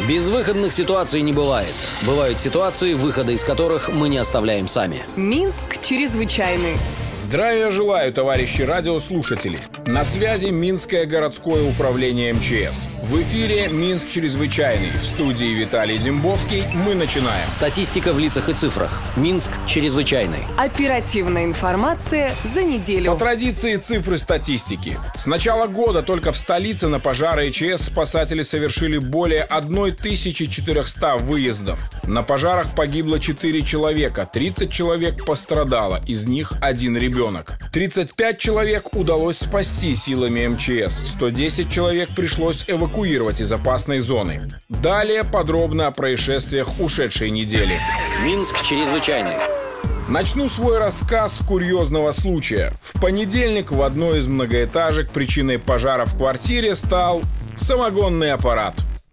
Безвыходных ситуаций не бывает. Бывают ситуации, выхода из которых мы не оставляем сами. Минск чрезвычайный. Здравия желаю, товарищи радиослушатели. На связи Минское городское управление МЧС. В эфире «Минск чрезвычайный». В студии Виталий Дембовский. Мы начинаем. Статистика в лицах и цифрах. Минск чрезвычайный. Оперативная информация за неделю. По традиции цифры статистики. С начала года только в столице на пожары ЧС спасатели совершили более 1400 выездов. На пожарах погибло 4 человека, 30 человек пострадало, из них 1 ребенок. 35 человек удалось спасти силами МЧС, 110 человек пришлось эвакуировать из опасной зоны. Далее подробно о происшествиях ушедшей недели. Минск чрезвычайный. Начну свой рассказ с курьезного случая. В понедельник в одной из многоэтажек причиной пожара в квартире стал самогонный аппарат.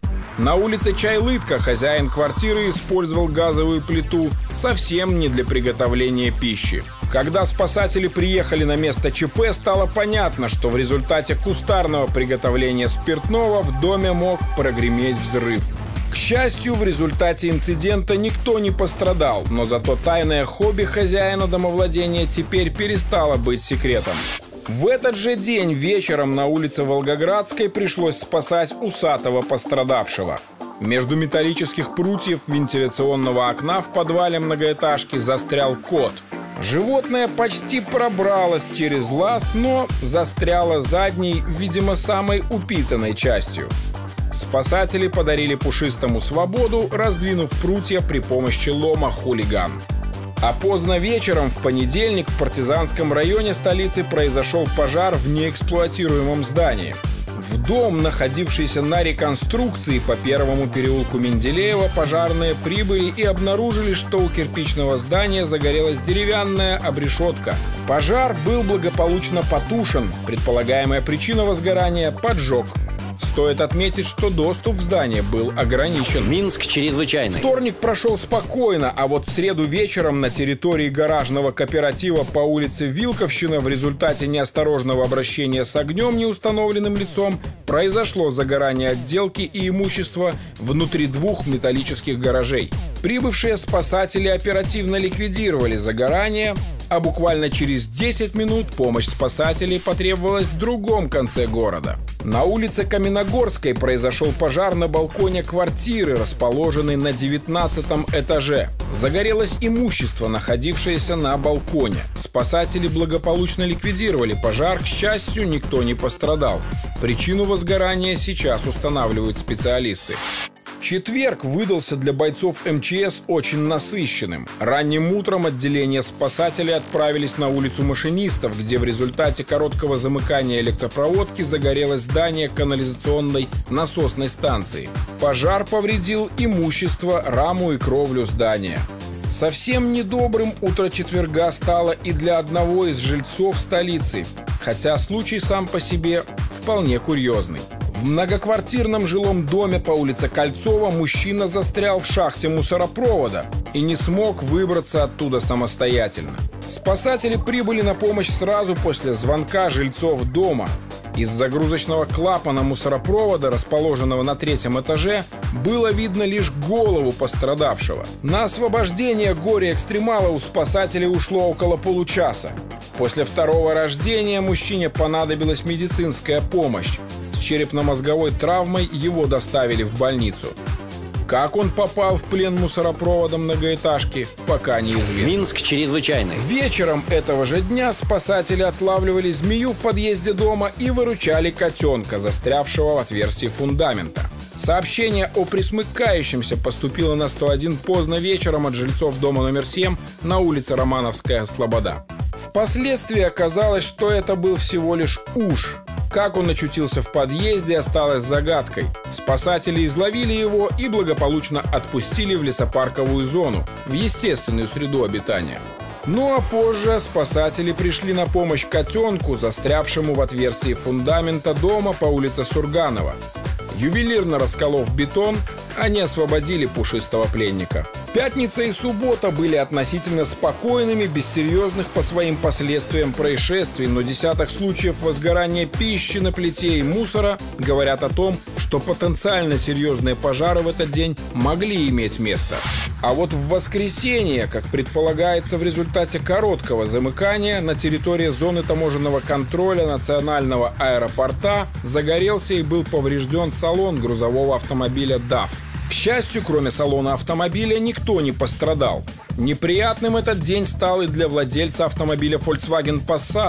На улице Чайлытка хозяин квартиры использовал газовую плиту совсем не для приготовления пищи. Когда спасатели приехали на место ЧП, стало понятно, что в результате кустарного приготовления спиртного в доме мог прогреметь взрыв. К счастью, в результате инцидента никто не пострадал, но зато тайное хобби хозяина домовладения теперь перестало быть секретом. В этот же день вечером на улице Волгоградской пришлось спасать усатого пострадавшего. Между металлических прутьев вентиляционного окна в подвале многоэтажки застрял кот. Животное почти пробралось через лаз, но застряло задней, видимо, самой упитанной частью. Спасатели подарили пушистому свободу, раздвинув прутья при помощи лома «Хулиган». А поздно вечером в понедельник в Партизанском районе столицы произошел пожар в неэксплуатируемом здании. В дом, находившийся на реконструкции по Первому переулку Менделеева, пожарные прибыли и обнаружили, что у кирпичного здания загорелась деревянная обрешетка. Пожар был благополучно потушен. Предполагаемая причина возгорания – поджог. Стоит отметить, что доступ в здание был ограничен. Минск чрезвычайный. Вторник прошел спокойно, а вот в среду вечером на территории гаражного кооператива по улице Вилковщина в результате неосторожного обращения с огнем неустановленным лицом произошло загорание отделки и имущества внутри 2 металлических гаражей. Прибывшие спасатели оперативно ликвидировали загорание, а буквально через 10 минут помощь спасателей потребовалась в другом конце города. На улице Каменногорской произошел пожар на балконе квартиры, расположенной на 19 этаже. Загорелось имущество, находившееся на балконе. Спасатели благополучно ликвидировали пожар, к счастью, никто не пострадал. Причину возгорания сейчас устанавливают специалисты. Четверг выдался для бойцов МЧС очень насыщенным. Ранним утром отделение спасателей отправились на улицу Машинистов, где в результате короткого замыкания электропроводки загорелось здание канализационной насосной станции. Пожар повредил имущество, раму и кровлю здания. Совсем недобрым утро четверга стало и для одного из жильцов столицы, хотя случай сам по себе вполне курьезный. В многоквартирном жилом доме по улице Кольцова мужчина застрял в шахте мусоропровода и не смог выбраться оттуда самостоятельно. Спасатели прибыли на помощь сразу после звонка жильцов дома. Из загрузочного клапана мусоропровода, расположенного на 3-м этаже, было видно лишь голову пострадавшего. На освобождение горе-экстремала у спасателей ушло около получаса. После второго рождения мужчине понадобилась медицинская помощь. С черепно-мозговой травмой его доставили в больницу. Как он попал в плен мусоропровода многоэтажки, пока неизвестно. Минск чрезвычайный. Вечером этого же дня спасатели отлавливали змею в подъезде дома и выручали котенка, застрявшего в отверстии фундамента. Сообщение о пресмыкающемся поступило на 101 поздно вечером от жильцов дома номер 7 на улице Романовская, Слобода. Впоследствии оказалось, что это был всего лишь уж. Как он очутился в подъезде, осталось загадкой. Спасатели изловили его и благополучно отпустили в лесопарковую зону, в естественную среду обитания. Ну а позже спасатели пришли на помощь котенку, застрявшему в отверстии фундамента дома по улице Сурганова. Ювелирно расколов бетон, они освободили пушистого пленника. Пятница и суббота были относительно спокойными, без серьезных по своим последствиям происшествий, но десяток случаев возгорания пищи на плите и мусора говорят о том, что потенциально серьезные пожары в этот день могли иметь место. А вот в воскресенье, как предполагается в результате короткого замыкания, на территории зоны таможенного контроля национального аэропорта загорелся и был поврежден салон грузового автомобиля DAF. К счастью, кроме салона автомобиля, никто не пострадал. Неприятным этот день стал и для владельца автомобиля Volkswagen Passat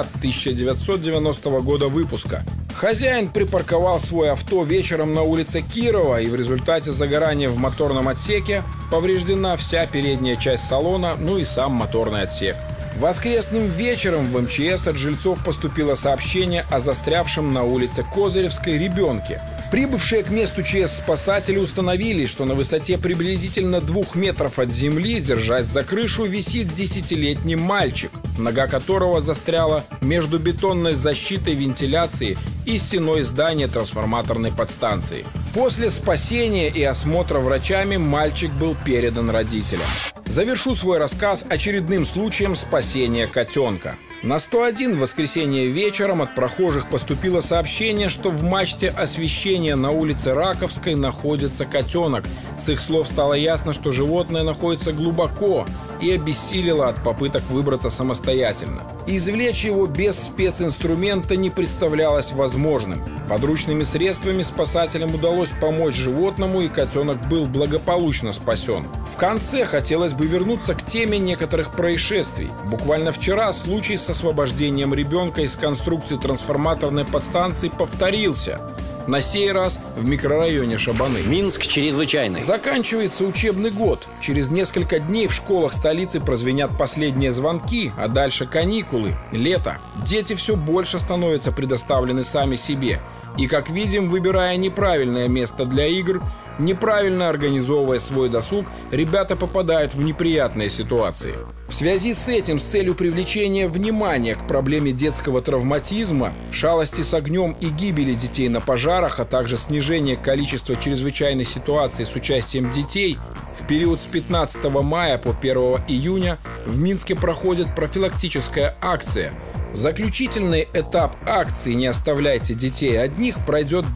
1990 года выпуска. Хозяин припарковал свое авто вечером на улице Кирова, и в результате загорания в моторном отсеке повреждена вся передняя часть салона, ну и сам моторный отсек. Воскресным вечером в МЧС от жильцов поступило сообщение о застрявшем на улице Козыревской ребенке. Прибывшие к месту ЧС спасатели установили, что на высоте приблизительно 2 метров от земли, держась за крышу, висит 10-летний мальчик, нога которого застряла между бетонной защитой вентиляции и стеной здания трансформаторной подстанции. После спасения и осмотра врачами мальчик был передан родителям. Завершу свой рассказ очередным случаем спасения котенка. На 101 в воскресенье вечером от прохожих поступило сообщение, что в мачте освещения на улице Раковской находится котенок. С их слов стало ясно, что животное находится глубоко и обессилило от попыток выбраться самостоятельно. Извлечь его без специнструмента не представлялось возможным. Подручными средствами спасателям удалось помочь животному, и котенок был благополучно спасен. В конце хотелось бы вернуться к теме некоторых происшествий. Буквально вчера случай с освобождением ребенка из конструкции трансформаторной подстанции повторился. На сей раз в микрорайоне Шабаны. Минск чрезвычайный. Заканчивается учебный год. Через несколько дней в школах столицы прозвенят последние звонки, а дальше каникулы, лето. Дети все больше становятся предоставлены сами себе. И, как видим, выбирая неправильное место для игр, неправильно организовывая свой досуг, ребята попадают в неприятные ситуации. В связи с этим, с целью привлечения внимания к проблеме детского травматизма, шалости с огнем и гибели детей на пожарах, а также снижения количества чрезвычайных ситуаций с участием детей, в период с 15 мая по 1 июня в Минске проходит профилактическая акция. Заключительный этап акции «Не оставляйте детей одних» пройдет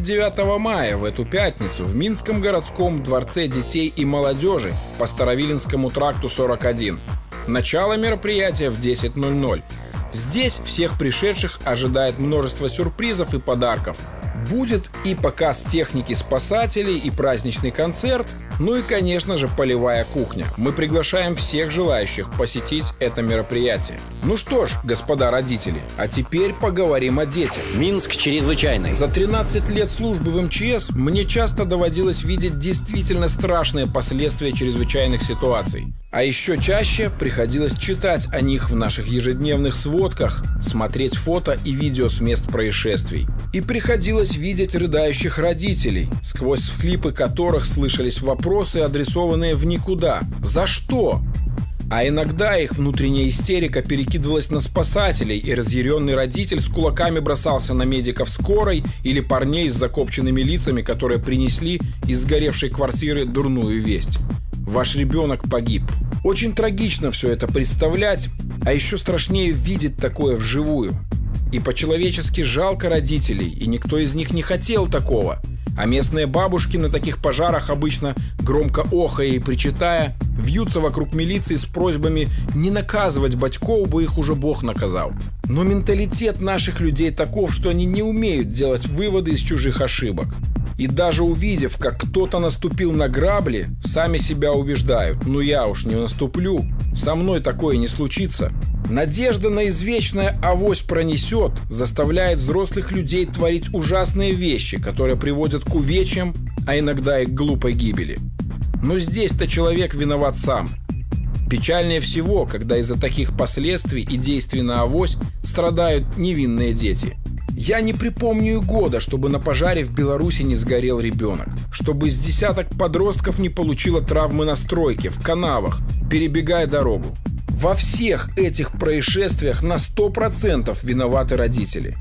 29 мая в эту пятницу в Минском городском дворце детей и молодежи по Старовилинскому тракту 41. Начало мероприятия в 10:00. Здесь всех пришедших ожидает множество сюрпризов и подарков. Будет и показ техники спасателей, и праздничный концерт, ну и, конечно же, полевая кухня. Мы приглашаем всех желающих посетить это мероприятие. Ну что ж, господа родители, а теперь поговорим о детях. Минск чрезвычайный. За 13 лет службы в МЧС мне часто доводилось видеть действительно страшные последствия чрезвычайных ситуаций. А еще чаще приходилось читать о них в наших ежедневных сводках, смотреть фото и видео с мест происшествий. И приходилось видеть рыдающих родителей, сквозь всхлипы которых слышались вопросы, адресованные в никуда. За что? А иногда их внутренняя истерика перекидывалась на спасателей, и разъяренный родитель с кулаками бросался на медиков скорой или парней с закопченными лицами, которые принесли из сгоревшей квартиры дурную весть. Ваш ребенок погиб. Очень трагично все это представлять, а еще страшнее видеть такое вживую. И по-человечески жалко родителей, и никто из них не хотел такого. А местные бабушки на таких пожарах обычно, громко охая и причитая, вьются вокруг милиции с просьбами не наказывать батьков, бы их уже Бог наказал. Но менталитет наших людей таков, что они не умеют делать выводы из чужих ошибок. И даже увидев, как кто-то наступил на грабли, сами себя убеждают: ну я уж не наступлю, со мной такое не случится. Надежда на извечное «авось пронесет» заставляет взрослых людей творить ужасные вещи, которые приводят к увечьям, а иногда и к глупой гибели. Но здесь-то человек виноват сам. Печальнее всего, когда из-за таких последствий и действий на авось страдают невинные дети. Я не припомню и года, чтобы на пожаре в Беларуси не сгорел ребенок, чтобы с десяток подростков не получило травмы на стройке, в канавах, перебегая дорогу. Во всех этих происшествиях на 100% виноваты родители.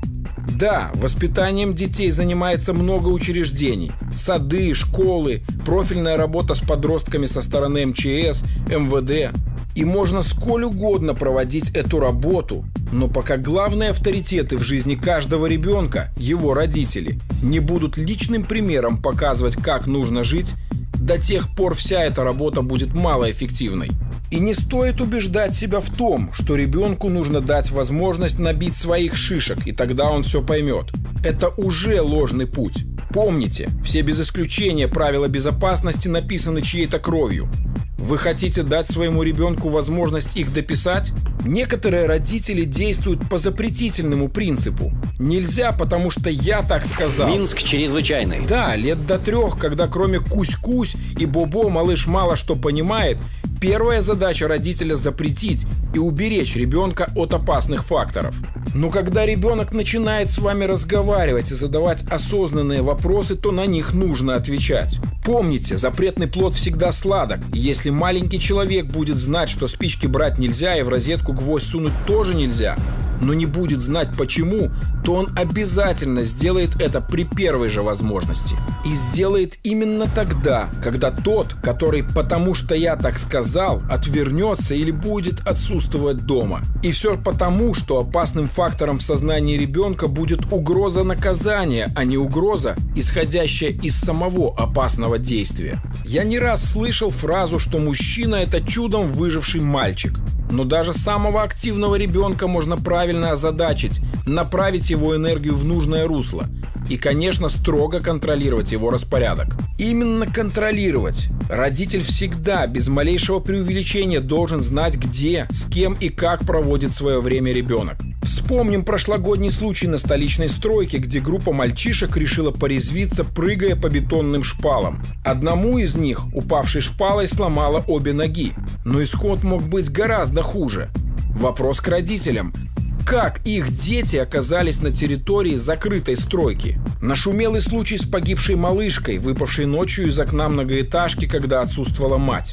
Да, воспитанием детей занимается много учреждений. Сады, школы, профильная работа с подростками со стороны МЧС, МВД. И можно сколь угодно проводить эту работу, но пока главные авторитеты в жизни каждого ребенка, его родители, не будут личным примером показывать, как нужно жить, до тех пор вся эта работа будет малоэффективной. И не стоит убеждать себя в том, что ребенку нужно дать возможность набить своих шишек, и тогда он все поймет. Это уже ложный путь. Помните, все без исключения правила безопасности написаны чьей-то кровью. Вы хотите дать своему ребенку возможность их дописать? Некоторые родители действуют по запретительному принципу. Нельзя, потому что я так сказал. Минск чрезвычайный. Да, лет до 3, когда кроме кусь-кусь и бобо малыш мало что понимает, первая задача родителя — запретить и уберечь ребенка от опасных факторов. Но когда ребенок начинает с вами разговаривать и задавать осознанные вопросы, то на них нужно отвечать. Помните, запретный плод всегда сладок. Если маленький человек будет знать, что спички брать нельзя и в розетку гвоздь сунуть тоже нельзя, но не будет знать почему, то он обязательно сделает это при первой же возможности. И сделает именно тогда, когда тот, который «потому что я так сказал», отвернется или будет отсутствовать дома. И все потому, что опасным фактором в сознании ребенка будет угроза наказания, а не угроза, исходящая из самого опасного действия. Я не раз слышал фразу, что мужчина — это чудом выживший мальчик. Но даже самого активного ребенка можно правильно озадачить, направить его энергию в нужное русло и, конечно, строго контролировать его распорядок. Именно контролировать. Родитель всегда, без малейшего преувеличения, должен знать, где, с кем и как проводит свое время ребенок. Вспомним прошлогодний случай на столичной стройке, где группа мальчишек решила порезвиться, прыгая по бетонным шпалам. Одному из них, упавшей шпалой, сломала обе ноги. Но исход мог быть гораздо хуже. Вопрос к родителям. Как их дети оказались на территории закрытой стройки? Нашумелый случай с погибшей малышкой, выпавшей ночью из окна многоэтажки, когда отсутствовала мать.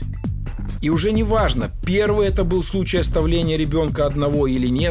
И уже не важно, первый это был случай оставления ребенка одного или нет.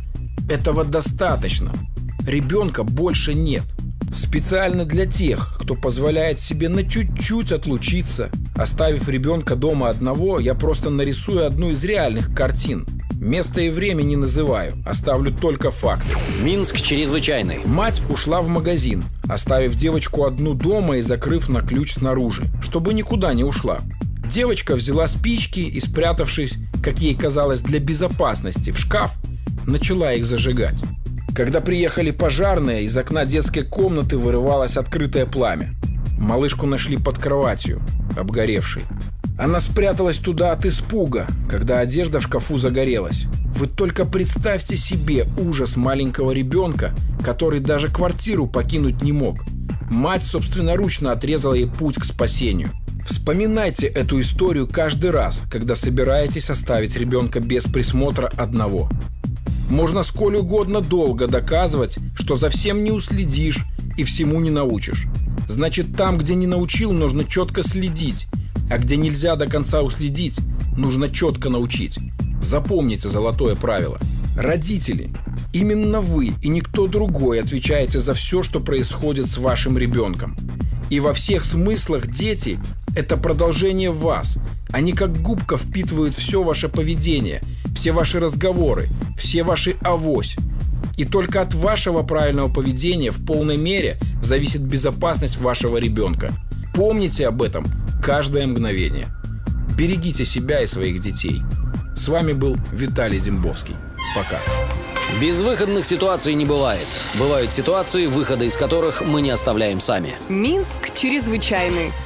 Этого достаточно. Ребенка больше нет. Специально для тех, кто позволяет себе на чуть-чуть отлучиться, оставив ребенка дома одного, я просто нарисую одну из реальных картин. Место и время не называю, оставлю только факты. Минск чрезвычайный. Мать ушла в магазин, оставив девочку одну дома и закрыв на ключ снаружи, чтобы никуда не ушла. Девочка взяла спички и, спрятавшись, как ей казалось, для безопасности, в шкаф, начала их зажигать. Когда приехали пожарные, из окна детской комнаты вырывалось открытое пламя. Малышку нашли под кроватью, обгоревшей. Она спряталась туда от испуга, когда одежда в шкафу загорелась. Вы только представьте себе ужас маленького ребенка, который даже квартиру покинуть не мог. Мать собственноручно отрезала ей путь к спасению. Вспоминайте эту историю каждый раз, когда собираетесь оставить ребенка без присмотра одного. Можно сколь угодно долго доказывать, что за всем не уследишь и всему не научишь. Значит, там, где не научил, нужно четко следить, а где нельзя до конца уследить, нужно четко научить. Запомните золотое правило. Родители, именно вы и никто другой отвечаете за все, что происходит с вашим ребенком. И во всех смыслах дети – это продолжение вас. Они как губка впитывают все ваше поведение, все ваши разговоры, все ваши авось. И только от вашего правильного поведения в полной мере зависит безопасность вашего ребенка. Помните об этом каждое мгновение. Берегите себя и своих детей. С вами был Виталий Дембовский. Пока. Безвыходных ситуаций не бывает. Бывают ситуации, выхода из которых мы не оставляем сами. Минск чрезвычайный.